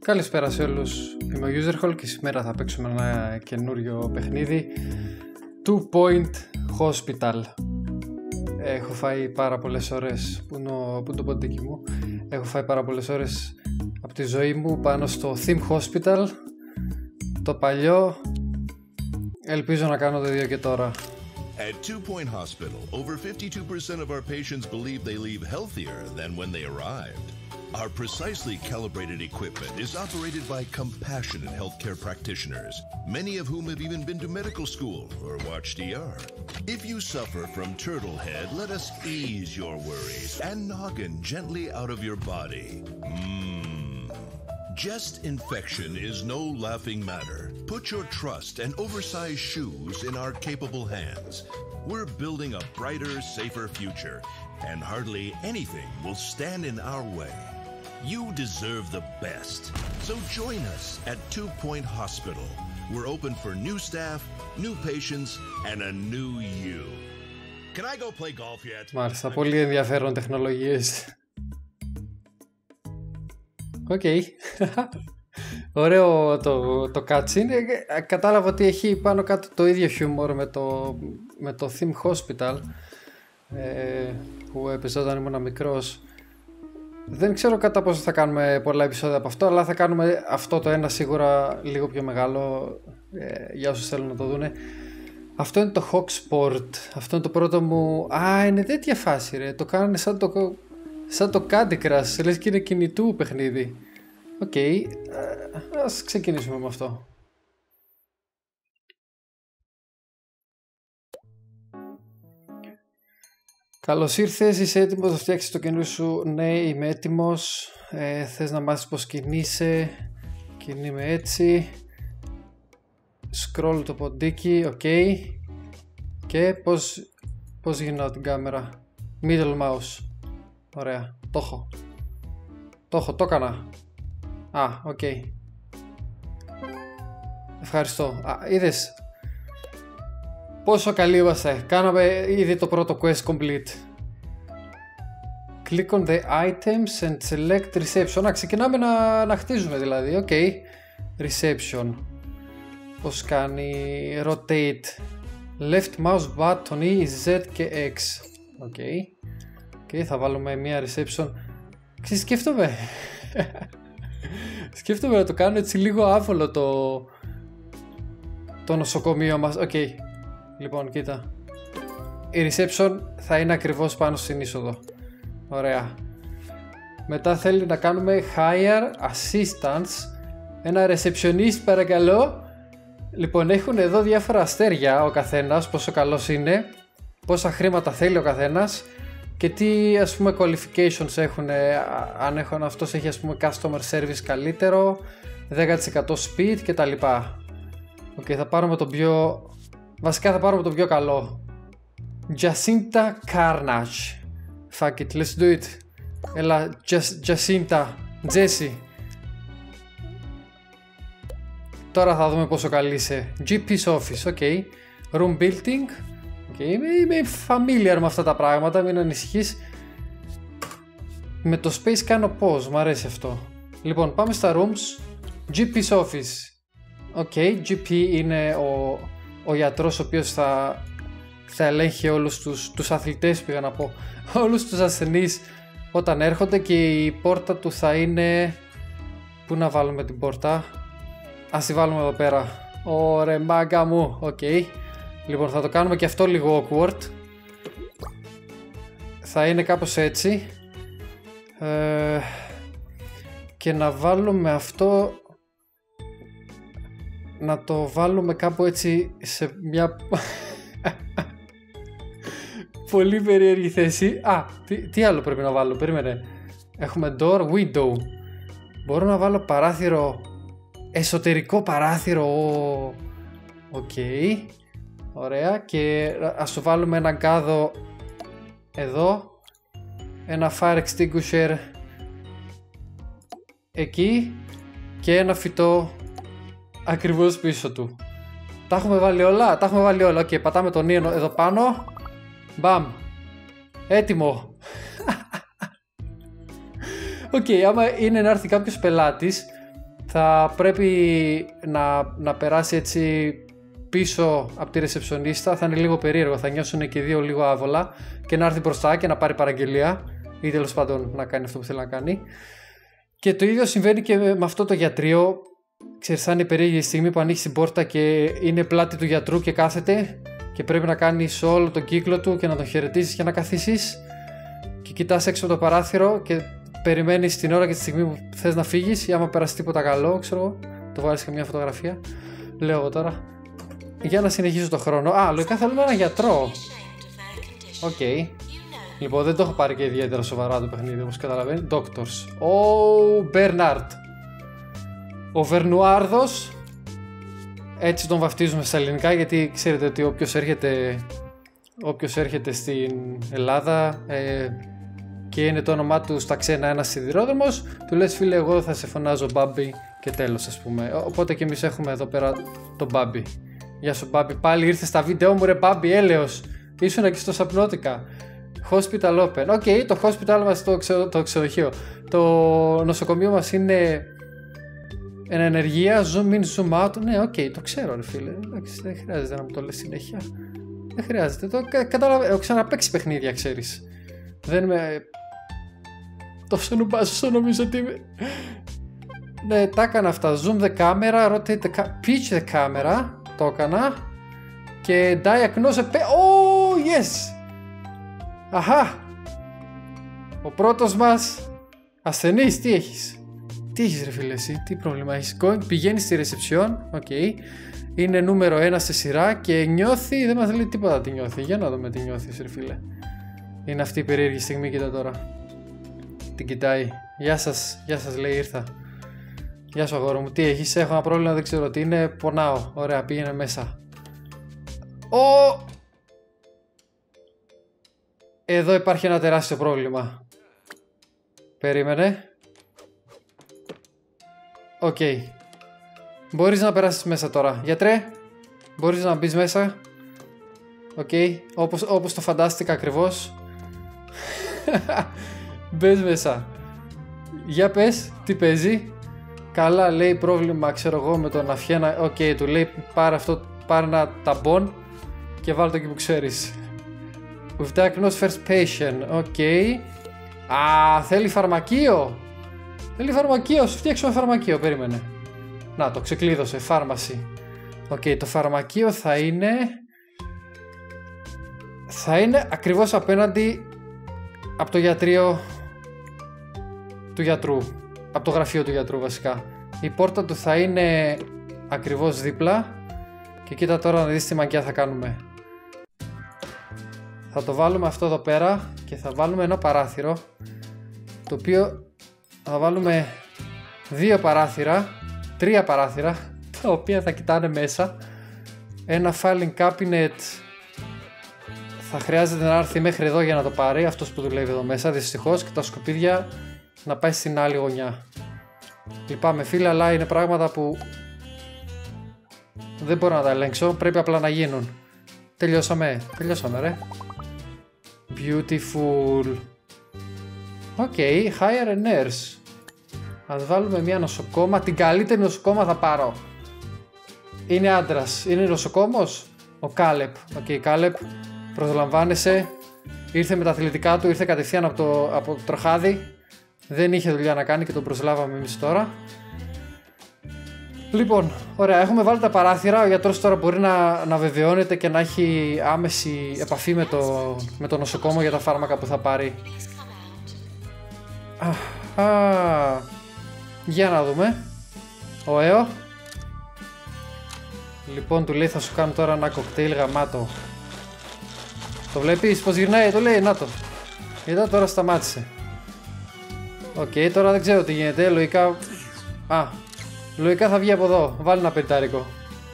Καλησπέρα σε όλους, είμαι ο Userhole και σήμερα θα παίξουμε ένα καινούριο παιχνίδι 2 Point Hospital. Έχω φάει πάρα πολλές ώρες, που είναι το ποντίκι μου. Έχω φάει πάρα πολλές ώρες από τη ζωή μου πάνω στο Theme Hospital, το παλιό. Ελπίζω να κάνω το ίδιο και τώρα. At 2 Point Hospital, over 52% of our patients believe they leave healthier than when they arrived. Our precisely calibrated equipment is operated by compassionate healthcare practitioners, many of whom have even been to medical school or watched ER. If you suffer from turtle head, let us ease your worries and noggin gently out of your body. Chest infection is no laughing matter. Put your trust and oversized shoes in our capable hands. We're building a brighter, safer future, and hardly anything will stand in our way. You deserve the best. So join us at 2 Point Hospital. We're open for new staff, new patients, and a new you. Can I go play golf yet? Μάλιστα, πολύ ενδιαφέρον τεχνολογίες. Οκ. Ωραίο το cutscene. Κατάλαβα ότι έχει πάνω κάτω το ίδιο χιούμορ με το Theme Hospital που έπαιζε όταν ήμουν μικρός. Δεν ξέρω κατά πόσο θα κάνουμε πολλά επεισόδια από αυτό, αλλά θα κάνουμε αυτό το ένα σίγουρα λίγο πιο μεγάλο για όσους θέλουν να το δούνε. Αυτό είναι το Hawksport. Αυτό είναι το πρώτο μου. Α, είναι τέτοια φάση ρε. Το κάνανε σαν το Candy Crush. Λες και είναι κινητού παιχνίδι. Οκ, ας ξεκινήσουμε με αυτό. Καλώς ήρθες, είσαι έτοιμος να φτιάξεις το καινούριο σου? Ναι, είμαι έτοιμος. Θες να μάθεις πως κινείσαι? Κινείμαι έτσι. Scroll το ποντίκι, οκ. Και πώς γυρνάω την κάμερα? Middle mouse. Ωραία, το έχω, το έκανα. Α, οκ. Ευχαριστώ. Είδες πόσο καλοί είμαστε. Κάναμε ήδη το πρώτο quest complete. Click on the items and select reception. Να ξεκινάμε να χτίζουμε δηλαδή. Οκ. Reception. Πώς κάνει? Rotate. Left mouse button E, Z και X. Οκ. Θα βάλουμε μια reception. Σκέφτομαι να το κάνω έτσι λίγο άβολο το νοσοκομείο μας. Οκ. Λοιπόν, κοίτα. Η reception θα είναι ακριβώς πάνω στην είσοδο. Ωραία. Μετά θέλει να κάνουμε hire assistance. Ένα receptionist παρακαλώ. Λοιπόν, έχουν εδώ διάφορα αστέρια ο καθένας, πόσο καλός είναι, πόσα χρήματα θέλει ο καθένας και τι ας πούμε qualifications έχουν. Αν αυτός έχει ας πούμε customer service καλύτερο, 10% speed και τα λοιπά. Οκ, θα πάρουμε το πιο... Βασικά θα πάρουμε το πιο καλό. Jacinta Carnage. Fuck it, let's do it. Έλα, Jacinta, Jessie. Τώρα θα δούμε πόσο καλή είσαι. GP's office, ok. Room building. Ok, είμαι familiar με αυτά τα πράγματα, μην ανησυχείς. Με το space κάνω pause, μου αρέσει αυτό. Λοιπόν, πάμε στα rooms. GP's office. Ok, GP είναι ο γιατρός ο οποίος θα ελέγχει όλους τους αθλητές, πήγα να πω. Όλους τους ασθενείς όταν έρχονται και η πόρτα του θα είναι... Πού να βάλουμε την πόρτα? Ας τη βάλουμε εδώ πέρα. Ωραία μάγκα μου. Οκ. Λοιπόν, θα το κάνουμε και αυτό λίγο awkward. Θα είναι κάπως έτσι. Και να βάλουμε αυτό... Να το βάλουμε κάπου έτσι σε μια... πολύ περίεργη θέση. Τι άλλο πρέπει να βάλω? Περίμενε. Έχουμε door, window. Μπορώ να βάλω παράθυρο... Εσωτερικό παράθυρο. Οκ. Ωραία. Και ας το βάλουμε έναν κάδο εδώ. Ένα fire extinguisher εκεί. Και ένα φυτό ακριβώς πίσω του. Τα έχουμε βάλει όλα. Οκ, πατάμε τον ίονο εδώ πάνω. Μπαμ. Έτοιμο. Οκ, άμα είναι να έρθει κάποιος πελάτης θα πρέπει να περάσει έτσι πίσω από τη ρεσεψονίστα. Θα είναι λίγο περίεργο, θα νιώσουν και οι δύο λίγο άβολα και να έρθει μπροστά και να πάρει παραγγελία ή τέλος πάντων να κάνει αυτό που θέλει να κάνει. Και το ίδιο συμβαίνει και με αυτό το γιατρείο. Ξέρεις, θα είναι περίεργη στιγμή που ανοίξει την πόρτα και είναι πλάτη του γιατρού και κάθεται και πρέπει να κάνεις όλο τον κύκλο του και να τον χαιρετήσεις και να καθίσεις και κοιτάς έξω από το παράθυρο και περιμένεις την ώρα και τη στιγμή που θες να φύγεις ή άμα περάσει τίποτα καλό, ξέρω, το βάλεις και μια φωτογραφία, λέω εγώ τώρα, για να συνεχίσω το χρόνο. Λογικά θέλουμε ένα γιατρό. Οκ. Λοιπόν, δεν το έχω πάρει και ιδιαίτερα σοβαρά το παιχνίδι, όπως καταλαβαίνει. Doctors. Μπέρναρτ. Ο Βερνουάρδος. Έτσι τον βαφτίζουμε στα ελληνικά, γιατί ξέρετε ότι όποιος έρχεται στην Ελλάδα και είναι το όνομά του στα ξένα ένας σιδηρόδρομος, του λες φίλε, εγώ θα σε φωνάζω Μπάμπι και τέλος, ας πούμε. Οπότε και εμείς έχουμε εδώ πέρα τον Μπάμπι. Γεια σου Μπάμπι, πάλι ήρθε στα βίντεο μου ρε Μπάμπι, έλεος. Ήσουν εκεί στο Σαπνότικα. Hospital Open. Οκ, το hospital μας, το ξενοδοχείο. Το νοσοκομείο μας είναι εν ενεργεία, zoom in, zoom out. Ναι, οκ, το ξέρω ρε φίλε. Εντάξει, δεν χρειάζεται να μου το λες συνέχεια. Δεν χρειάζεται. Έχω ξαναπαίξει παιχνίδια, ξέρεις. Δεν είμαι τόσο νουμπάσος, νομίζω ότι είμαι. Ναι, τα έκανα αυτά. Zoom the camera, rotate the pitch the camera. Το έκανα. Και diagnose. Yes! Αχα! Ο πρώτος μας ασθενής, τι έχεις? Τι έχεις ρε φίλε εσύ, τι πρόβλημα έχεις? Πηγαίνει στη reception, είναι νούμερο 1 στη σειρά και νιώθει, δεν μας λέει τίποτα τι νιώθει. Για να δούμε τι νιώθεις ρε φίλε. Είναι αυτή η περίεργη στιγμή, κοίτα τώρα. Την κοιτάει. Γεια σας λέει, ήρθα. Γεια σου αγόρι μου, τι έχεις? Έχω ένα πρόβλημα, δεν ξέρω τι είναι, πονάω. Ωραία, πήγαινε μέσα. Εδώ υπάρχει ένα τεράστιο πρόβλημα. Περίμενε. Οκ. Μπορείς να περάσεις μέσα τώρα. Γιατρέ, μπορείς να μπεις μέσα. Οκ. Όπως το φαντάστηκα ακριβώς. Μπες μέσα. Για πες, τι παίζει? Καλά, λέει πρόβλημα, ξέρω εγώ, με τον αυχένα. Οκ, του λέει πάρε ένα ταμπον και βάλ το εκεί που ξέρεις. We've diagnosed first patient. Οκ. Θέλει φαρμακείο. Θέλει φαρμακείο, σου φτιάξουμε φαρμακείο, περίμενε. Να, το ξεκλείδωσε, φάρμαση. Οκ, το φαρμακείο θα είναι ακριβώς απέναντι από το γιατρείο του γιατρού. Από το γραφείο του γιατρού βασικά. Η πόρτα του θα είναι ακριβώς δίπλα. Και κοίτα τώρα να δεις τι μαγκιά θα κάνουμε. Θα το βάλουμε αυτό εδώ πέρα και θα βάλουμε ένα παράθυρο, το οποίο θα βάλουμε 2 παράθυρα, 3 παράθυρα, τα οποία θα κοιτάνε μέσα. Ένα filing cabinet θα χρειάζεται να έρθει μέχρι εδώ για να το πάρει, αυτός που δουλεύει εδώ μέσα δυστυχώς, και τα σκουπίδια να πάει στην άλλη γωνιά. Λυπάμαι φίλε, αλλά είναι πράγματα που δεν μπορώ να τα ελέγξω, πρέπει απλά να γίνουν. Τελειώσαμε ρε. Beautiful. Hire a nurse. Ας βάλουμε μια νοσοκόμα. Την καλύτερη νοσοκόμα θα πάρω. Είναι άντρας. Είναι νοσοκόμος. Ο Κάλεπ. Κάλεπ, προσλαμβάνεσαι. Ήρθε με τα αθλητικά του. Ήρθε κατευθείαν από το τροχάδι. Δεν είχε δουλειά να κάνει και τον προσλάβαμε εμείς τώρα. Λοιπόν, ωραία, έχουμε βάλει τα παράθυρα. Ο γιατρός τώρα μπορεί να βεβαιώνεται και να έχει άμεση επαφή με το νοσοκόμο για τα φάρμακα που θα πάρει. Για να δούμε. Ωέο. Λοιπόν, του λέει θα σου κάνω τώρα ένα κοκτέιλ γαμάτο. Το βλέπεις πως γυρνάει, το λέει, να το. Είδα, τώρα σταμάτησε. Τώρα δεν ξέρω τι γίνεται, λογικά. Λογικά θα βγει από εδώ. Βάλει ένα πεντάρικο.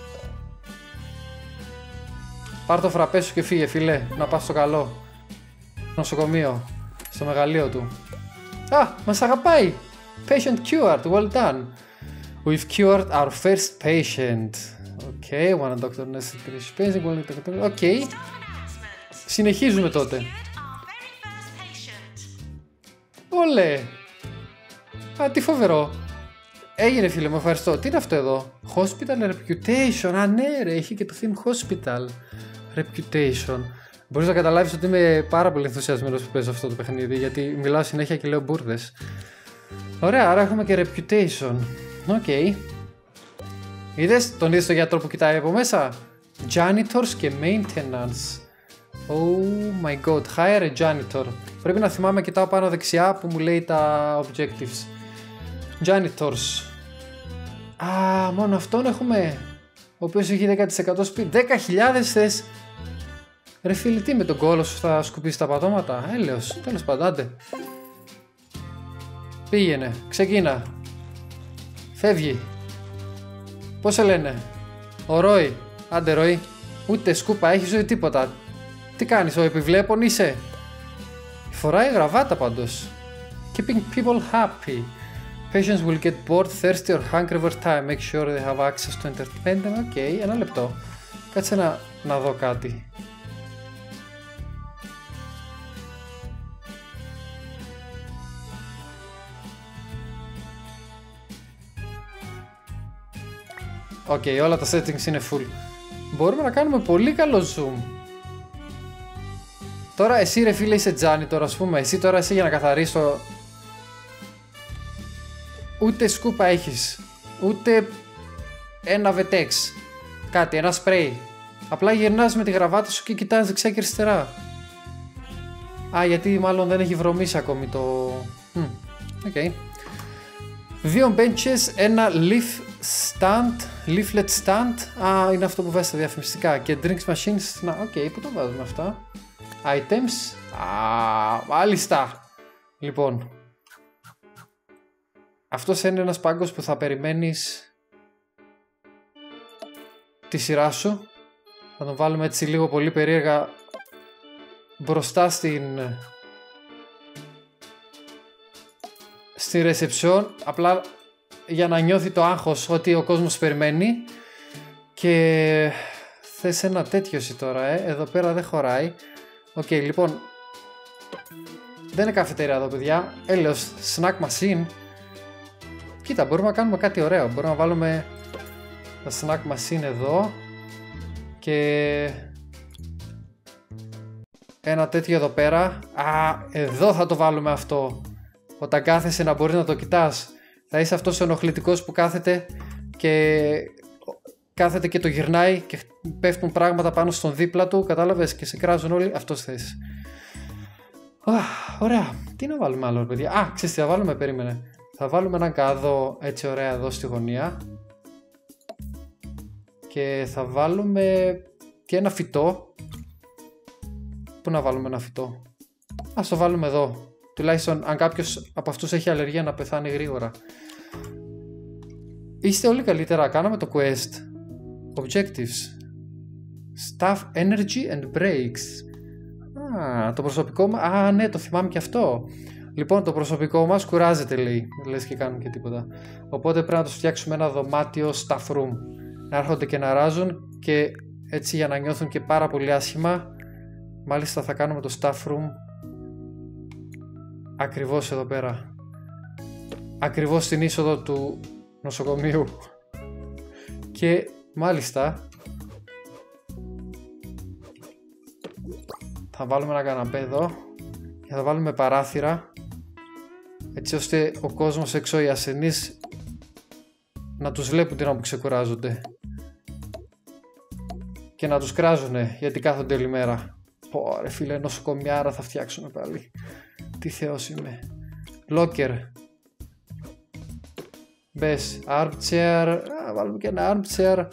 Πάρ' το φραπέ σου και φύγε φίλε. Να πας στο καλό νοσοκομείο. Στο μεγαλείο του. Μας αγαπάει. Patient cured. Well done. We've cured our first patient. One doctor necessary. Συνεχίζουμε τότε. Ολέ. Τι φοβερό. Έγινε φίλε μου, ευχαριστώ. Τι είναι αυτό εδώ? Hospital Reputation. Α ναι ρε, έχει και το theme Hospital Reputation. Μπορείς να καταλάβεις ότι είμαι πάρα πολύ ενθουσιασμένος που παίζω αυτό το παιχνίδι, γιατί μιλάω συνέχεια και λέω μπουρδες. Ωραία, άρα έχουμε και Reputation. Οκ. Τον είδες το γιατρό που κοιτάει από μέσα? Janitors και Maintenance. Oh my god, hire a janitor. Πρέπει να θυμάμαι, κοιτάω πάνω δεξιά που μου λέει τα objectives. Janitors. Μόνο αυτόν έχουμε. Ο οποίος έχει 10% speed. 10.000 θες. Ρε φίλε, τι με τον κόλο σου θα σκουπίσει τα πατώματα? Έλεος, τέλος πάντων, άντε. Πήγαινε, ξεκίνα. Φεύγει. Πώς σε λένε? Ο Ρόι. Άντε Ρόι. Ούτε σκούπα έχεις ζωή τίποτα. Τι κάνεις, ο επιβλέπων είσαι? Φοράει γραβάτα πάντως. Keeping people happy. Patients will get bored, thirsty or hungry over time. Make sure they have access to entertainment. Οκ, ένα λεπτό. Κάτσε να δω κάτι. Οκ, όλα τα settings είναι full. Μπορούμε να κάνουμε πολύ καλό zoom. Τώρα εσύ ρε φίλε είσαι janitor, ας πούμε. Εσύ τώρα για να καθαρίσω. Ούτε σκούπα έχεις. Ούτε ένα VTX. Κάτι, ένα spray. Απλά γυρνάς με τη γραβάτα σου και κοιτάς δεξιά και αριστερά. Γιατί μάλλον δεν έχει βρωμίσει ακόμη το... Οκ. 2 benches, ένα leaflet stand. Είναι αυτό που βάζει στα διαφημιστικά. Και drinks machines. Πού το βάζουμε αυτά? Items. Μάλιστα. Λοιπόν. Αυτός είναι ένας πάγκος που θα περιμένεις τη σειρά σου. Θα τον βάλουμε έτσι λίγο πολύ περίεργα μπροστά στη reception, απλά για να νιώθει το άγχος ότι ο κόσμος περιμένει. Και θες ένα τέτοιο εσύ τώρα, εδώ πέρα δεν χωράει. Οκ, λοιπόν, δεν είναι καφετέρια εδώ παιδιά. Έλεος, snack machine. Κοίτα, μπορούμε να κάνουμε κάτι ωραίο. Μπορούμε να βάλουμε τα snack machine εδώ και ένα τέτοιο εδώ πέρα. Εδώ θα το βάλουμε αυτό. Όταν κάθεσαι να μπορείς να το κοιτάς. Θα είσαι αυτός ο ενοχλητικός που κάθεται και το γυρνάει και πέφτουν πράγματα πάνω στον δίπλα του, κατάλαβες, και σε κράζουν όλοι. Αυτός θες. Ωραία. Τι να βάλουμε άλλο παιδιά? Ξέρεις τι θα βάλουμε? Περίμενε. Θα βάλουμε έναν κάδο έτσι ωραία εδώ στη γωνία. Και θα βάλουμε και ένα φυτό. Πού να βάλουμε ένα φυτό? Ας το βάλουμε εδώ. Τουλάχιστον αν κάποιος από αυτούς έχει αλλεργία να πεθάνει γρήγορα. Είστε όλοι καλύτερα. Κάναμε το quest. Objectives. Staff energy and breaks. Το προσωπικό μας. Ναι, το θυμάμαι και αυτό. Λοιπόν, το προσωπικό μας κουράζεται, λέει. Λες και κάνουν και τίποτα. Οπότε πρέπει να τους φτιάξουμε ένα δωμάτιο staff room. Να έρχονται και να ράζουν και έτσι για να νιώθουν και πάρα πολύ άσχημα. Μάλιστα θα κάνουμε το staff room ακριβώς εδώ πέρα. Ακριβώς στην είσοδο του νοσοκομείου. Και μάλιστα θα βάλουμε ένα καναπέ εδώ και θα βάλουμε παράθυρα έτσι ώστε ο κόσμος έξω, οι ασθενείς, να τους βλέπουν την ώρα που ξεκουράζονται και να τους κράζουνε γιατί κάθονται όλη μέρα. Ρε φίλε, νοσοκομιάρα θα φτιάξουμε πάλι. Τι θεός είμαι. Locker. Μπες. Armchair. Βάλουμε και ένα armchair.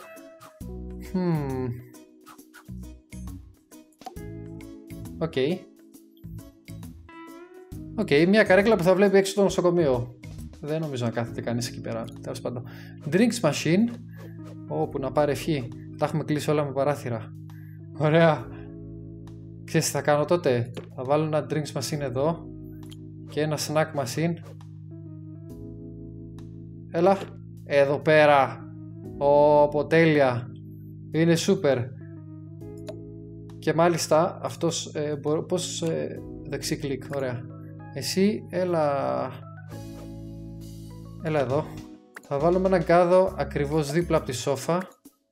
Οκ, μια καρέκλα που θα βλέπει έξω το νοσοκομείο. Δεν νομίζω να κάθεται κανείς εκεί πέρα. Τέλος πάντων. Drinks machine. Όπου να πάρει ευχή. Τα έχουμε κλείσει όλα με παράθυρα. Ωραία. Ξέρεις τι θα κάνω τότε? Θα βάλω ένα drinks machine εδώ και ένα snack machine. Έλα. Εδώ πέρα. Τέλεια. Είναι super. Και μάλιστα αυτός πώς δεξί κλικ. Ωραία. Εσύ έλα εδώ. Θα βάλουμε έναν κάδο ακριβώς δίπλα από τη σόφα.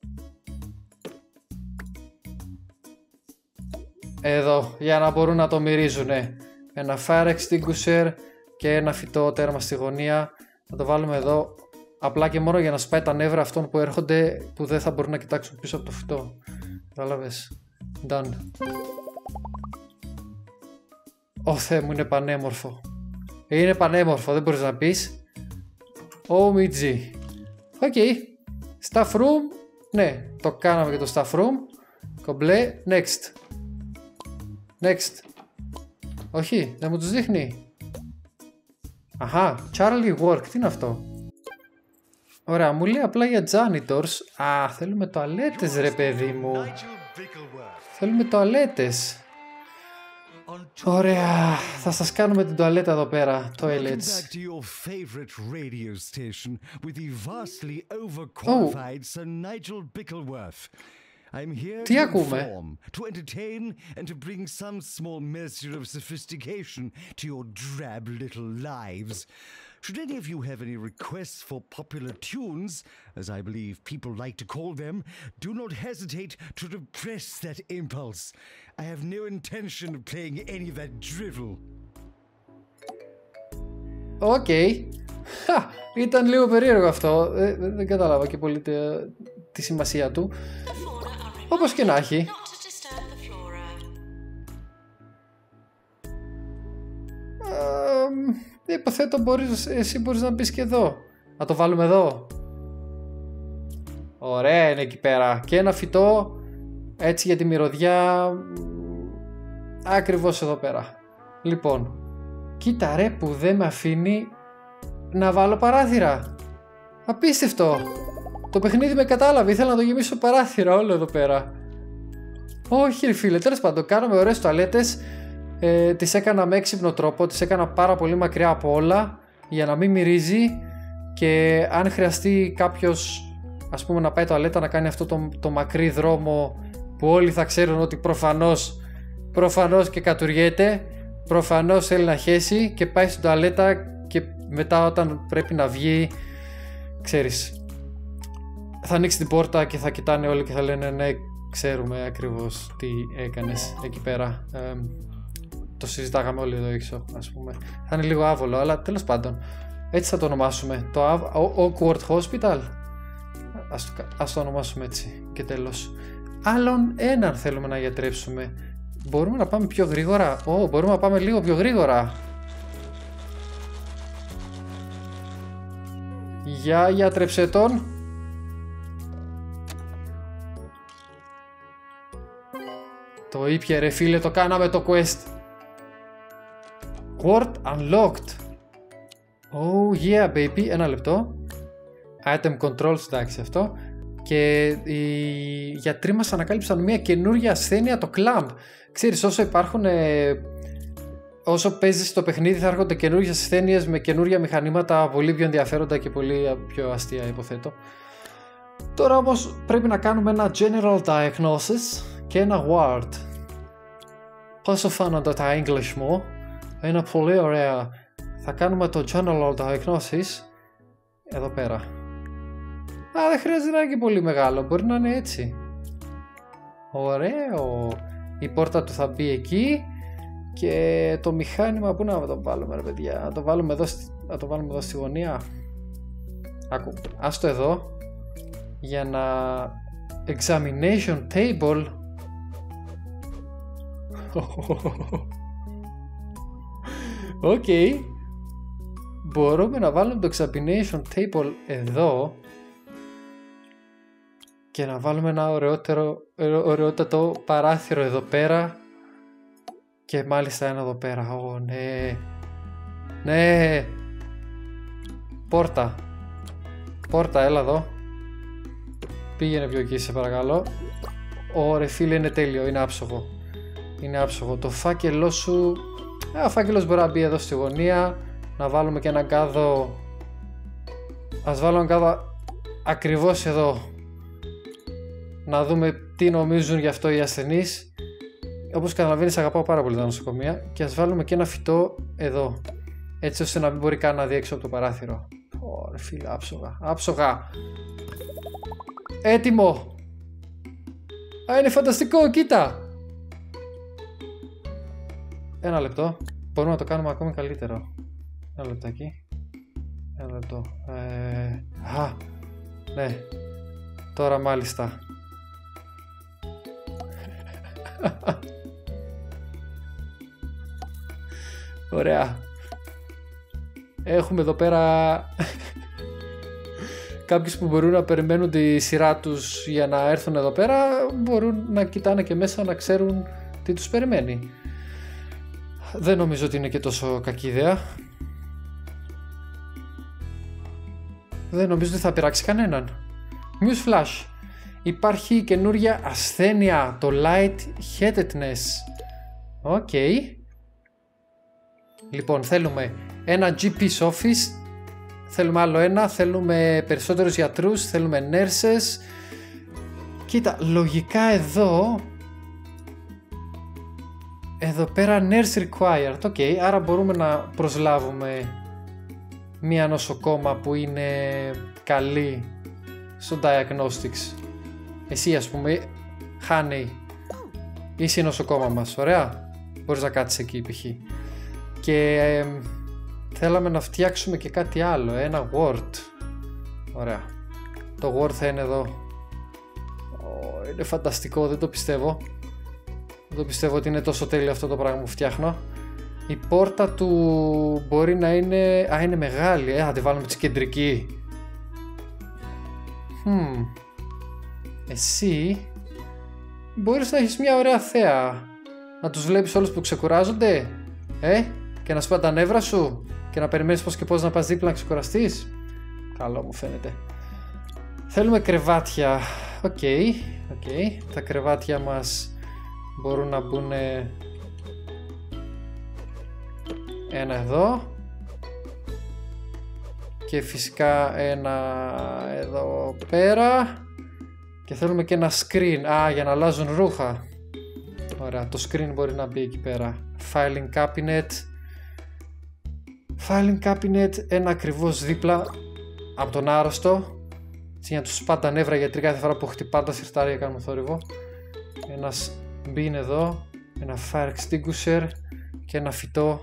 Εδώ, για να μπορούν να το μυρίζουνε. Ένα fire extinguisher και ένα φυτό τέρμα στη γωνία. Θα το βάλουμε εδώ, απλά και μόνο για να σπάει τα νεύρα αυτών που έρχονται, που δεν θα μπορούν να κοιτάξουν πίσω από το φυτό. Κατάλαβες. Done. Ω Θεέ μου, είναι πανέμορφο. Είναι πανέμορφο, δεν μπορείς να πεις. OMG. Οκ. Staff room. Ναι, το κάναμε και το staff room. Κομπλέ. Next. Next. Όχι, δεν μου τους δείχνει. Αχα, Charlie Work, τι είναι αυτό. Ωραία, μου λέει απλά για janitors. Α, θέλουμε τουαλέτες ρε παιδί μου. Θέλουμε τουαλέτες. Ωραία, θα σας κάνουμε την τουαλέτα εδώ πέρα, toilets. Τι ακούμε? To entertain and to bring some small measure of sophistication to your drab little lives. Should any of you have any requests for popular tunes, as I believe people like to call them, do not hesitate to repress that impulse. I have no intention of playing any of that drivel. Οκ. Ήταν λίγο περίεργο αυτό. Δεν κατάλαβα και πολύ τη σημασία του. Όπως και να έχει. Υποθέτω εσύ μπορείς να μπεις και εδώ. Να το βάλουμε εδώ. Ωραία είναι εκεί πέρα. Και ένα φυτό έτσι για τη μυρωδιά. Ακριβώς εδώ πέρα. Λοιπόν, κοίτα ρε που δεν με αφήνει να βάλω παράθυρα. Απίστευτο. Το παιχνίδι με κατάλαβε, ήθελα να το γεμίσω παράθυρα όλο εδώ πέρα. Όχι ρε φίλε, τέλος πάντων, κάναμε ωραίες τουαλέτες. Τις έκανα με έξυπνο τρόπο, τις έκανα πάρα πολύ μακριά από όλα για να μην μυρίζει. Και αν χρειαστεί κάποιος, ας πούμε, να πάει τουαλέτα, να κάνει αυτό το μακρύ δρόμο που όλοι θα ξέρουν ότι προφανώς και κατουργέται, προφανώς θέλει να χέσει και πάει στην τουαλέτα και μετά όταν πρέπει να βγει, ξέρεις, θα ανοίξει την πόρτα και θα κοιτάνε όλοι και θα λένε ναι, ξέρουμε ακριβώς τι έκανες εκεί πέρα. Το συζητάγαμε όλοι εδώ έξω, ας πούμε. Θα είναι λίγο άβολο, αλλά τέλος πάντων έτσι θα το ονομάσουμε. Το Awkward Hospital. Ας το ονομάσουμε έτσι. Και τέλος. Άλλον έναν θέλουμε να γιατρέψουμε. Μπορούμε να πάμε πιο γρήγορα? Μπορούμε να πάμε λίγο πιο γρήγορα. Για γιατρέψε τον. Το ήπια ρε φίλε, το κάναμε το quest. Ward unlocked. Oh yeah baby. Ένα λεπτό. Item controls, εντάξει αυτό. Και οι γιατροί μας ανακάλυψαν μια καινούργια ασθένεια, το clamp. Ξέρεις, όσο παίζεις το παιχνίδι θα έρχονται καινούργιες ασθένειες με καινούργια μηχανήματα πολύ πιο ενδιαφέροντα και πολύ πιο αστεία, υποθέτω. Τώρα όμως πρέπει να κάνουμε ένα general diagnosis και ένα ward. Πόσο φάνονται τα English μου? Είναι πολύ ωραία. Θα κάνουμε το general diagnosis εδώ πέρα. Δεν χρειάζεται να είναι και πολύ μεγάλο, μπορεί να είναι έτσι. Ωραίο. Η πόρτα του θα μπει εκεί. Και το μηχάνημα που να το βάλουμε ρε παιδιά? Να το βάλουμε εδώ στη γωνία. Άκου, ας το εδώ. Για να... Examination table. Οκ. Μπορούμε να βάλουμε το examination table εδώ. Και να βάλουμε ένα ωραιότατο παράθυρο εδώ πέρα. Και μάλιστα ένα εδώ πέρα. Ναι. Ναι. Πόρτα. Πόρτα, έλα εδώ. Πήγαινε πιο εκεί σε παρακαλώ. Ωραία φίλε, είναι τέλειο, είναι άψογο. Είναι άψογο. Το φάκελό σου... Ο φάκελος μπορεί να μπει εδώ στη γωνία. Να βάλουμε και έναν κάδο. Ας βάλω έναν κάδο ακριβώς εδώ. Να δούμε τι νομίζουν γι' αυτό οι ασθενείς. Όπως καταλαβαίνεις, αγαπάω πάρα πολύ τα νοσοκομεία. Και ας βάλουμε και ένα φυτό εδώ. Έτσι ώστε να μην μπορεί καν να δει έξω από το παράθυρο. ρε φίλε, άψογα. Άψογα. Έτοιμο. Α, είναι φανταστικό, κοίτα. Ένα λεπτό. Μπορούμε να το κάνουμε ακόμη καλύτερο. Ένα λεπτάκι. Ένα λεπτό. Α, ναι. Τώρα μάλιστα. Ωραία. Έχουμε εδώ πέρα κάποιους που μπορούν να περιμένουν τη σειρά τους για να έρθουν εδώ πέρα. Μπορούν να κοιτάνε και μέσα να ξέρουν τι τους περιμένει. Δεν νομίζω ότι είναι και τόσο κακή ιδέα. Δεν νομίζω ότι θα πειράξει κανέναν. Newsflash. Υπάρχει καινούρια ασθένεια, το light-headedness. Οκ. Λοιπόν, θέλουμε ένα GP's office. Θέλουμε άλλο ένα. Θέλουμε περισσότερους γιατρούς. Θέλουμε nurses. Κοίτα, λογικά εδώ πέρα nurse required. Οκ, άρα μπορούμε να προσλάβουμε μία νοσοκόμα που είναι καλή στο diagnostics. Εσύ ας πούμε, Honey, είσαι η νοσοκόμα μας, ωραία. Μπορείς να κάτσεις εκεί π.χ. Και θέλαμε να φτιάξουμε και κάτι άλλο, ένα word. Ωραία. Το word θα είναι εδώ. Είναι φανταστικό, δεν το πιστεύω. Δεν το πιστεύω ότι είναι τόσο τέλειο αυτό το πράγμα που φτιάχνω. Η πόρτα του μπορεί να είναι... Α, είναι μεγάλη, θα τη βάλουμε στη κεντρική. Εσύ μπορείς να έχεις μια ωραία θέα. Να τους βλέπεις όλους που ξεκουράζονται, και να σπάνε τα νεύρα σου και να περιμένεις πώς και πώς να πας δίπλα να ξεκουραστείς. Καλό μου φαίνεται. Θέλουμε κρεβάτια. Οκ. Τα κρεβάτια μας μπορούν να μπουν ένα εδώ και φυσικά ένα εδώ πέρα, και θέλουμε και ένα screen για να αλλάζουν ρούχα. Ωραία, το screen μπορεί να μπει εκεί πέρα. Filing cabinet, ένα ακριβώς δίπλα από τον άρρωστο, έτσι για να τους σπάνε τα νεύρα, γιατί κάθε φορά που χτυπάνε τα συρτάρια κάνουμε θόρυβο. Ένας bin εδώ, ένα fire extinguisher και ένα φυτό.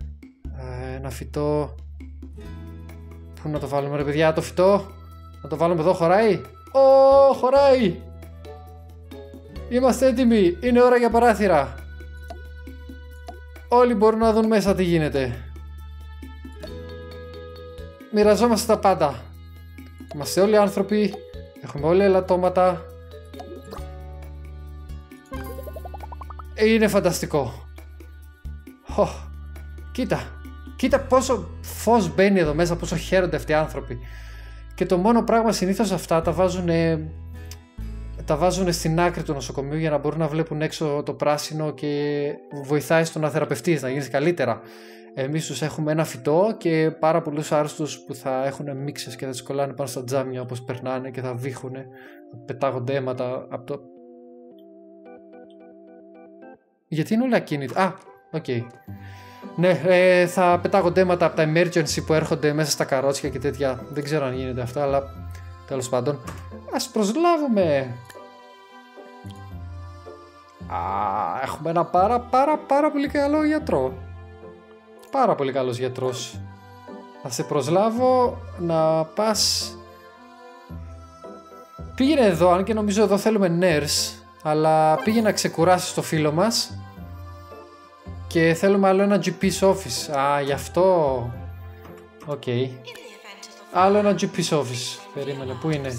Πού να το βάλουμε ρε παιδιά το φυτό? Να το βάλουμε εδώ, χωράει? Χωράει! Είμαστε έτοιμοι, είναι ώρα για παράθυρα. Όλοι μπορούν να δουν μέσα τι γίνεται. Μοιραζόμαστε τα πάντα. Είμαστε όλοι άνθρωποι, έχουμε όλοι ελαττώματα. Είναι φανταστικό. Κοίτα πόσο φως μπαίνει εδώ μέσα, πόσο χαίρονται αυτοί οι άνθρωποι. Και το μόνο πράγμα, συνήθως αυτά τα βάζουν στην άκρη του νοσοκομείου για να μπορούν να βλέπουν έξω το πράσινο και βοηθάει στο να θεραπευτείς, να γίνεις καλύτερα. Εμείς τους έχουμε ένα φυτό και πάρα πολλούς άρρωστους που θα έχουν μίξες και θα τους κολλάνε πάνω στα τζάμια όπως περνάνε και θα βήχουν, πετάγονται αίματα από το... Γιατί είναι όλα ακίνητα? Οκ. Ναι, θα πετάγονται αίματα από τα emergency που έρχονται μέσα στα καρότσια και τέτοια. Δεν ξέρω αν γίνεται αυτά, αλλά τέλος πάντων. Ας προσλάβουμε. Έχουμε ένα πάρα πολύ καλό γιατρό. Πάρα πολύ καλός γιατρός. Θα σε προσλάβω να πας... Πήγαινε εδώ, αν και νομίζω εδώ θέλουμε nurse, αλλά πήγαινε να ξεκουράσεις το φίλο μας. Και θέλουμε άλλο ένα GP's office. Γι' αυτό... Οκ. Άλλο ένα GP's office. Περίμενε, πού είναι?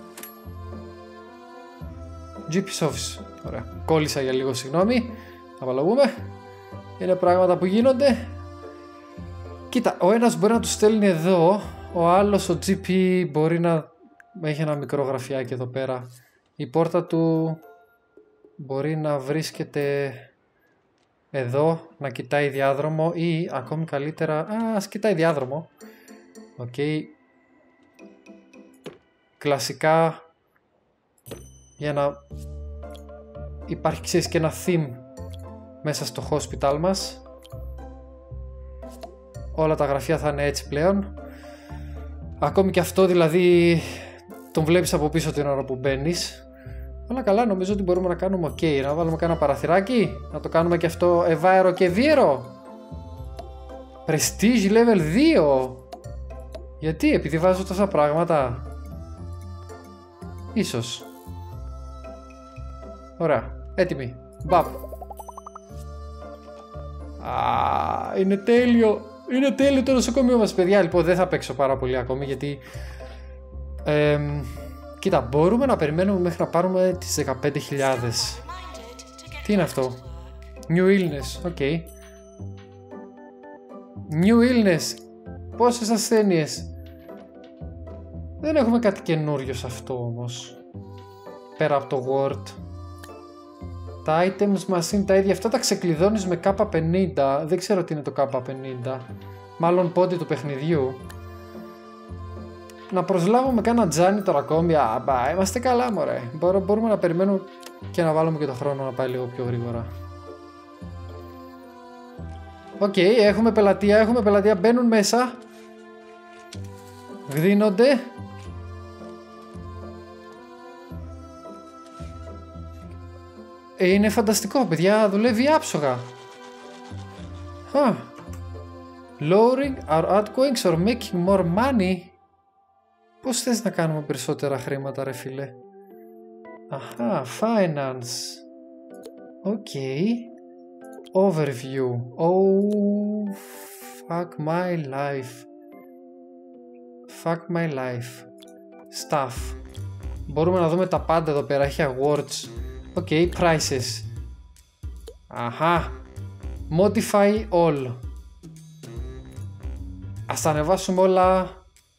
GP's office. Ωραία. Κόλλησα για λίγο, συγγνώμη. Απαλλαγούμε. Είναι πράγματα που γίνονται. Κοίτα, ο ένας μπορεί να του στέλνει εδώ. Ο άλλος, ο GP, μπορεί να έχει ένα μικρό γραφιάκι εδώ πέρα. Η πόρτα του μπορεί να βρίσκεται... εδώ, να κοιτάει διάδρομο, ή ακόμη καλύτερα, ας κοιτάει διάδρομο. Οκ. Κλασικά, για να υπάρχει, ξέρεις, και ένα theme μέσα στο hospital μας. Όλα τα γραφεία θα είναι έτσι πλέον. Ακόμη και αυτό δηλαδή τον βλέπεις από πίσω την ώρα που μπαίνεις. Αλλά καλά, νομίζω ότι μπορούμε να κάνουμε ok. Να βάλουμε κάνα παραθυράκι. Να το κάνουμε και αυτό ευάερο και βίαιρο. Prestige level 2. Γιατί, επειδή βάζω τόσα πράγματα? Ίσως. Ωραία, έτοιμοι. Μπαπ. Είναι τέλειο. Είναι τέλειο το νοσοκομείο μας, παιδιά. Λοιπόν, δεν θα παίξω πάρα πολύ ακόμη γιατί κοίτα, μπορούμε να περιμένουμε μέχρι να πάρουμε τις 15.000. Τι είναι αυτό? New illness, ok. New illness. Πόσες ασθένειες? Δεν έχουμε κάτι καινούριο σε αυτό όμως. Πέρα από το Word. Τα items μας είναι τα ίδια. Αυτά τα ξεκλειδώνεις με K50. Δεν ξέρω τι είναι το K50. Μάλλον πόντι του παιχνιδιού. Να προσλάβουμε κάνα janitor ακόμη. Είμαστε καλά, μωρέ. Μπορούμε να περιμένουμε και να βάλουμε και το χρόνο να πάει λίγο πιο γρήγορα. Οκ, έχουμε πελατεία. Μπαίνουν μέσα. Γδίνονται. Είναι φανταστικό, παιδιά. Δουλεύει άψογα. Lowering our outgoings or making more money. Πώς θες να κάνουμε περισσότερα χρήματα, ρε φίλε? Αχα, finance. Ok. Overview. Oh, fuck my life. Fuck my life. Stuff. Μπορούμε να δούμε τα πάντα εδώ πέρα. Έχει awards. Ok, prices. Αχα. Modify all. Ας τα ανεβάσουμε όλα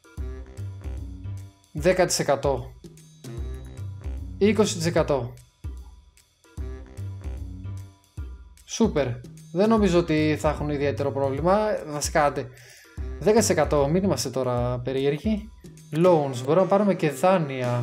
10%. 20%. Σούπερ. Δεν νομίζω ότι θα έχουν ιδιαίτερο πρόβλημα. Βασικά, άντε. 10%. Μην είμαστε τώρα περίεργοι. Loans. Μπορούμε να πάρουμε και δάνεια.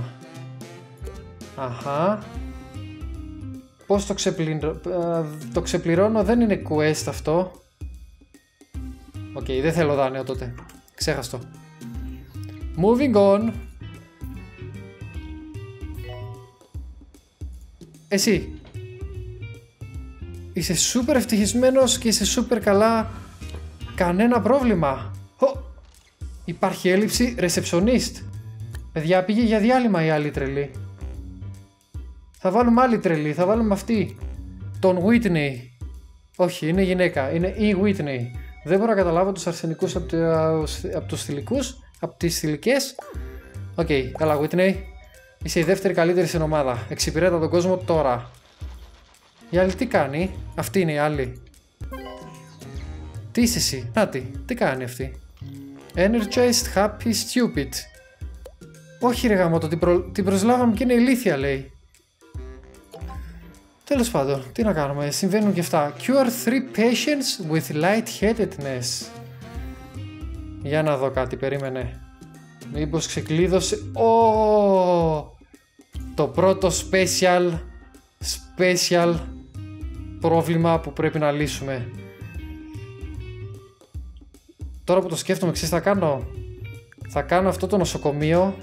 Αχα. Πώς το ξεπληρώνω? Δεν είναι quest αυτό. Οκ, δεν θέλω δάνειο τότε. Ξέχαστο. Moving on. Εσύ είσαι σούπερ ευτυχισμένος και είσαι σούπερ καλά. Κανένα πρόβλημα. Υπάρχει έλλειψη receptionist. Παιδιά, πήγε για διάλειμμα η άλλη τρελή. Θα βάλουμε άλλη τρελή. Θα βάλουμε αυτή. Τον Whitney. Όχι, είναι γυναίκα. Είναι η Whitney. Δεν μπορώ να καταλάβω τους αρσενικούς από τους θηλυκούς. Από τις θηλυκές. Οκ, καλά Whitney. Είσαι η δεύτερη καλύτερη στην ομάδα. Εξυπηρέτα τον κόσμο τώρα. Η άλλη τι κάνει? Αυτή είναι η άλλη. Τι είσαι εσύ? Νάτι, τι κάνει αυτή? Energized, happy, stupid. Όχι ρε γαμώτο, την προσλάβαμε και είναι ηλίθια λέει. Τέλος πάντων, τι να κάνουμε, συμβαίνουν και αυτά. Cure 3 patients with lightheadedness. Για να δω κάτι, περίμενε. Μήπως ξεκλείδωσε... Το πρώτο special πρόβλημα που πρέπει να λύσουμε. Τώρα που το σκέφτομαι, ξέρεις θα κάνω? Θα κάνω αυτό το νοσοκομείο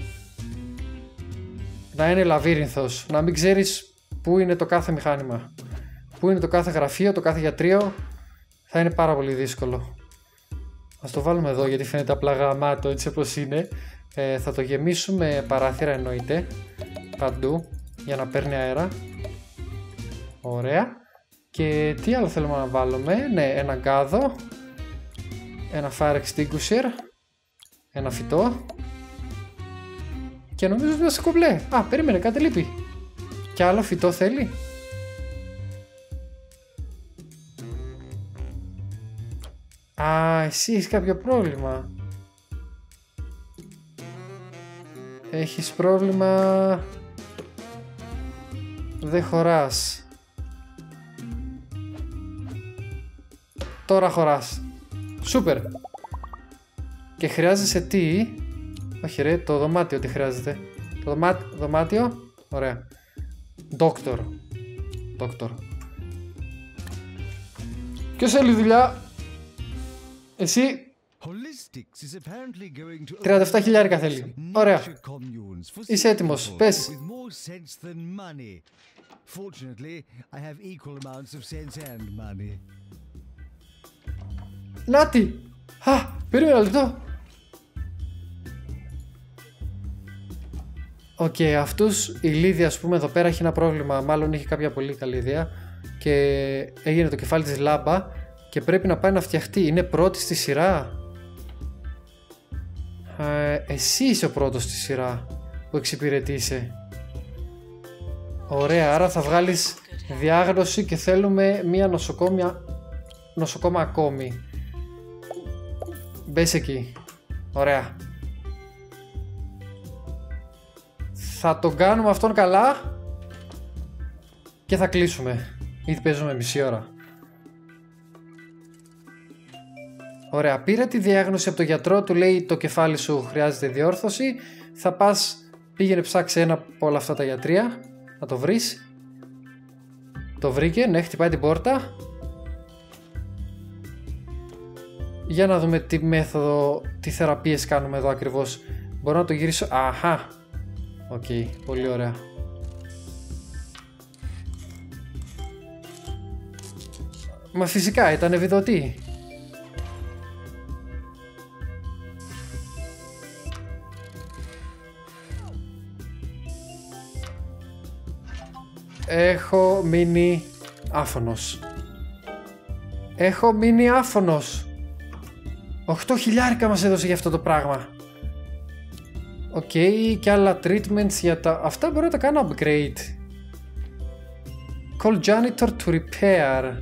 να είναι λαβύρινθος. Να μην ξέρεις πού είναι το κάθε μηχάνημα. Πού είναι το κάθε γραφείο, το κάθε γιατρείο. Θα είναι πάρα πολύ δύσκολο. Ας το βάλουμε εδώ γιατί φαίνεται απλά γαμάτο έτσι όπως είναι. Θα το γεμίσουμε παράθυρα εννοείται. Παντού για να παίρνει αέρα. Ωραία. Και τι άλλο θέλουμε να βάλουμε? Ναι, ένα γκάδο. Ένα fire extinguisher. Ένα φυτό. Και νομίζω ότι είμαστε κομπλέ. Περίμενε, κάτι λείπει. Κι άλλο φυτό θέλει? Εσύ έχεις κάποιο πρόβλημα. Έχεις πρόβλημα. Δεν χωράς. Τώρα χωράς. Σούπερ. Και χρειάζεσαι τι? Όχι ρε, το δωμάτιο τι χρειάζεται? Το δωμάτιο. Ωραία. Doctor. Ποιος θέλει δουλειά? Εσύ. 37 χιλιάρικα θέλει. Ωραία. Είσαι έτοιμος. Πες. Νάτι. Περίμενα λεπτό. Οκ, αυτούς η Λίδια, ας πούμε, εδώ πέρα έχει ένα πρόβλημα. Μάλλον έχει κάποια πολύ καλή ιδέα και έγινε το κεφάλι της λάμπα και πρέπει να πάει να φτιαχτεί. Είναι πρώτη στη σειρά. Εσύ είσαι ο πρώτος στη σειρά που εξυπηρετείσαι. Ωραία, άρα θα βγάλεις διάγνωση και θέλουμε μία νοσοκόμα ακόμη. Μπες εκεί. Ωραία. Θα τον κάνουμε αυτόν καλά και θα κλείσουμε. Ήδη παίζουμε μισή ώρα. Ωραία, πήρε τη διάγνωση από τον γιατρό, του λέει το κεφάλι σου χρειάζεται διόρθωση. Θα πας, πήγαινε ψάξε ένα από όλα αυτά τα γιατρία, να το βρεις. Το βρήκε, ναι, χτυπάει την πόρτα. Για να δούμε τι μέθοδο, τι θεραπείες κάνουμε εδώ ακριβώς. Μπορώ να το γυρίσω, αχα. Οκ, πολύ ωραία. Μα φυσικά ήταν ευηδοτή. Έχω μείνει άφωνος. Έχω μείνει άφωνος. 8 χιλιάρικα μας έδωσε για αυτό το πράγμα. Οκ, και άλλα treatments για τα... Αυτά μπορώ να τα κάνω upgrade. Call janitor to repair.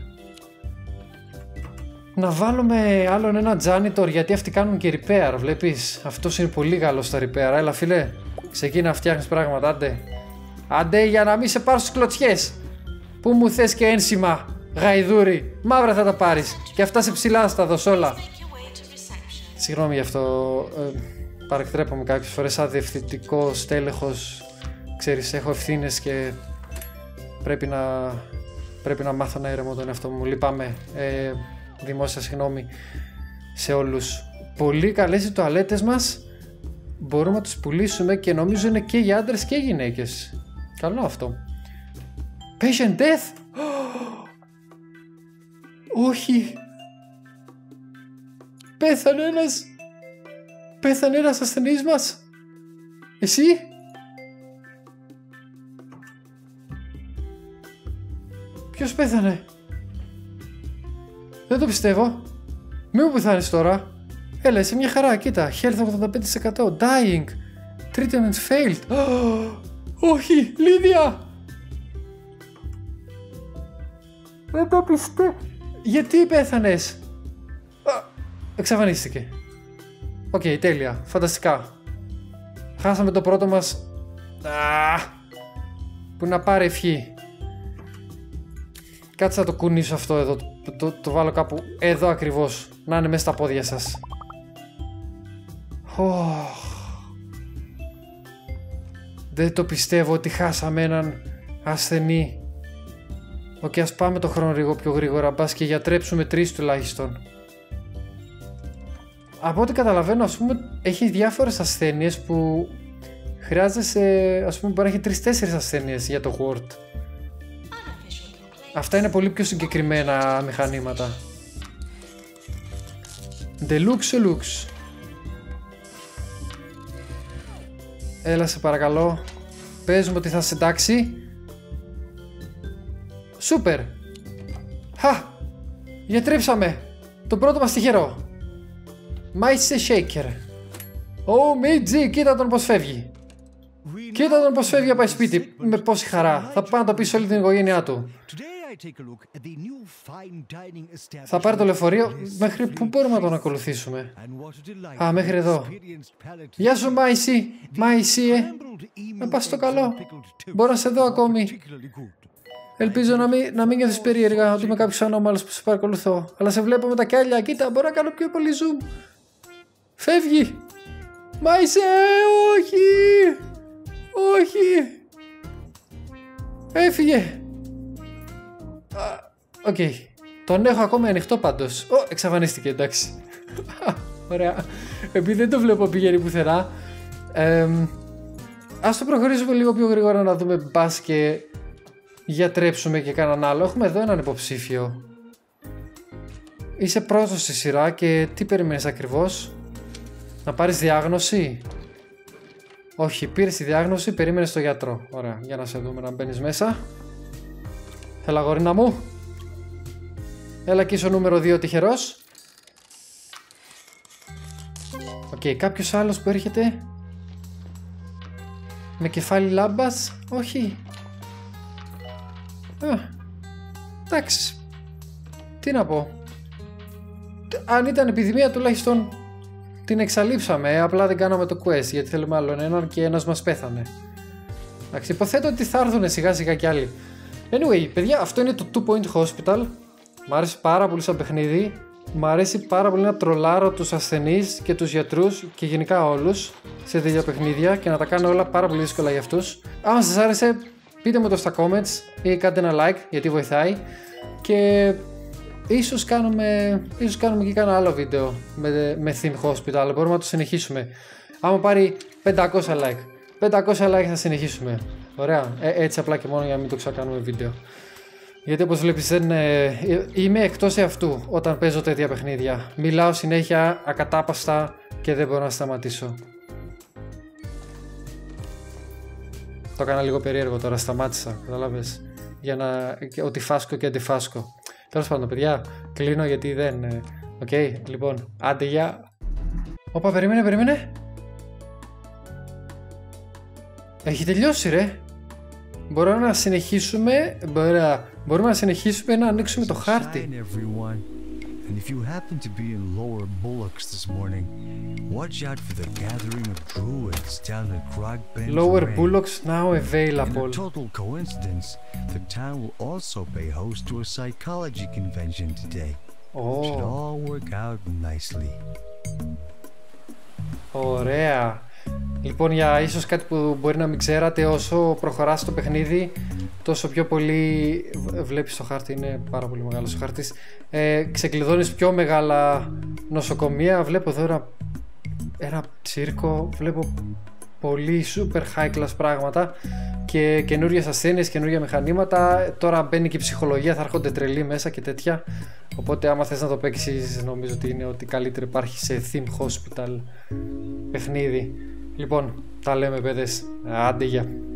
Να βάλουμε άλλον ένα janitor, γιατί αυτοί κάνουν και repair, βλέπεις. Αυτός είναι πολύ καλός στα repair. Έλα φίλε, ξεκίνα να φτιάχνεις πράγματα, άντε. Άντε για να μην σε πάρω στις κλωτσιές. Πού μου θες και ένσημα, γαϊδούρι. Μαύρα θα τα πάρεις. Και αυτά σε ψηλά θα τα δώσω όλα. Συγγνώμη γι' αυτό. Παρεκτρέπομαι κάποιες φορές σαν διευθυντικός τέλεχος. Ξέρεις, έχω ευθύνες και πρέπει να μάθω να ηρεμώ τον εαυτό μου. Λυπάμαι. Δημόσια συγγνώμη σε όλους. Πολύ καλές οι τουαλέτες μας. Μπορούμε να τους πουλήσουμε και νομίζω είναι και για άντρες και γυναίκες. Καλό αυτό. Patient death. Όχι. Πέθανε ένας ασθενής μας. Εσύ? Ποιος πέθανε? Δεν το πιστεύω. Μη μου πεθάνεις τώρα. Έλα, είσαι μια χαρά, κοίτα. Health 85%. Dying. Treatment failed. Όχι, Λίδια. Δεν το πιστεύω. Γιατί πέθανες? Εξαφανίστηκε. Οκ, τέλεια. Φανταστικά. Χάσαμε το πρώτο μας. Που να πάρει ευχή. Κάτσε να το κουνήσω αυτό εδώ. Το βάλω κάπου εδώ ακριβώς. Να είναι μέσα στα πόδια σας. Δεν το πιστεύω ότι χάσαμε έναν ασθενή. Οκ, ας πάμε το χρόνο λίγο πιο γρήγορα. Μπας και γιατρέψουμε 3 τουλάχιστον. Από ό,τι καταλαβαίνω, ας πούμε, έχει διάφορες ασθένειες που χρειάζεσαι, ας πούμε, μπορεί να έχει 3-4 ασθένειες για το Word. Αυτά είναι πολύ πιο συγκεκριμένα μηχανήματα. Deluxe. Έλα σε παρακαλώ. Πες μου ότι θα είσαι εντάξει. Σούπερ. Γιατρέψαμε. Το πρώτο μας τυχερό. Μάισε Shaker. Μίτζι, κοίτα τον πως φεύγει. Κοίτα τον πως φεύγει να πάει σπίτι. Με πόση χαρά. Θα πάει να το πει σε όλη την οικογένειά του. Θα πάρει το λεωφορείο. Μέχρι πού μπορούμε να τον ακολουθήσουμε? Μέχρι εδώ. Γεια σου Μάισι. Να πας στο καλό. Μπορώ να σε δω ακόμη. Ελπίζω να μην νιώθεις περίεργα ότι είμαι κάποιος ανώμαλος που σε παρακολουθώ. Αλλά σε βλέπω με τα κιάλια. Κοίτα, μπορώ να κάνω πιο πολύ zoom. Φεύγει. Μάισε, όχι. Έφυγε. Οκ. Τον έχω ακόμα ανοιχτό πάντως. Εξαφανίστηκε, εντάξει. Ωραία. Επειδή δεν το βλέπω πηγαίνει πουθενά. Ας το προχωρήσουμε λίγο πιο γρήγορα να δούμε μπας και γιατρέψουμε και κανέναν άλλο. Έχουμε εδώ έναν υποψήφιο. Είσαι πρώτος στη σειρά και τι περιμένεις ακριβώς? Να πάρεις διάγνωση? Όχι, πήρες τη διάγνωση, περίμενες τον γιατρό. Ωραία, για να σε δούμε να μπαίνεις μέσα. Έλα γορίνα μου. Έλα και είσαι ο νούμερο 2 τυχερός. Οκ, κάποιος άλλος που έρχεται με κεφάλι λάμπας? Όχι. Εντάξει. Τι να πω. Αν ήταν επιδημία τουλάχιστον την εξαλείψαμε. Απλά δεν κάναμε το quest γιατί θέλουμε άλλον έναν και ένας μας πέθανε. Εντάξει, υποθέτω ότι θα έρθουν σιγά σιγά κι άλλοι. Anyway, παιδιά, αυτό είναι το 2 Point Hospital. Μ' άρεσε πάρα πολύ σαν παιχνίδι. Μ' αρέσει πάρα πολύ να τρολάρω τους ασθενείς και τους γιατρούς και γενικά όλους σε τέτοια παιχνίδια και να τα κάνω όλα πάρα πολύ δύσκολα για αυτούς. Αν σας άρεσε, πείτε μου το στα comments ή κάντε ένα like γιατί βοηθάει. Και ίσως κάνουμε και κάνα άλλο βίντεο με Theme Hospital. Μπορούμε να το συνεχίσουμε. Άμα πάρει 500 like. 500 like θα συνεχίσουμε. Ωραία. Έτσι απλά και μόνο για να μην το ξανακάνουμε βίντεο. Γιατί όπως βλέπεις είμαι εκτός εαυτού όταν παίζω τέτοια παιχνίδια. Μιλάω συνέχεια ακατάπαστα και δεν μπορώ να σταματήσω. Το έκανα λίγο περίεργο τώρα, σταμάτησα, καταλάβες. Για να... ότι φάσκω και αντιφάσκω. Τέλος πάντων παιδιά, κλείνω γιατί δεν... Οκ, λοιπόν, άντε για... Όπα, περίμενε. Έχει τελειώσει ρε. Μπορούμε να συνεχίσουμε να ανοίξουμε το χάρτη. And if you happen to be in Lower Bullocks this morning, watch out for the gathering of druids down at Grogben's Lower Way. Bullocks now available. In a total coincidence, the town will also pay host to a psychology convention today. It should all work out nicely. Ωραία. Λοιπόν, για ίσως κάτι που μπορεί να μην ξέρατε, όσο προχωράς το παιχνίδι, τόσο πιο πολύ βλέπεις το χάρτη, είναι πάρα πολύ μεγάλος ο χάρτης, ξεκλειδώνεις πιο μεγάλα νοσοκομεία. Βλέπω εδώ ένα τσίρκο, βλέπω πολύ super high class πράγματα και καινούριες ασθένειες, καινούργια μηχανήματα. Τώρα μπαίνει και η ψυχολογία, θα έρχονται τρελοί μέσα και τέτοια. Οπότε άμα θες να το παίξεις, νομίζω ότι είναι ότι καλύτερο υπάρχει σε Theme Hospital παιχνίδι. Λοιπόν, τα λέμε παιδες, άντε για.